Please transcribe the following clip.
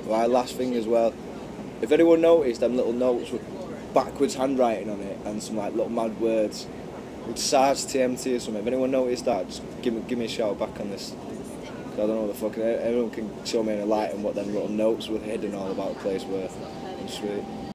Right, last thing as well. If anyone noticed them little notes with backwards handwriting on it and some like little mad words, with SARS TMT or something. If anyone noticed that, just give me a shout back on this. 'Cause I don't know what the fuck. Everyone can show me in a light and what them little notes were hidden all about the place were. Sweet.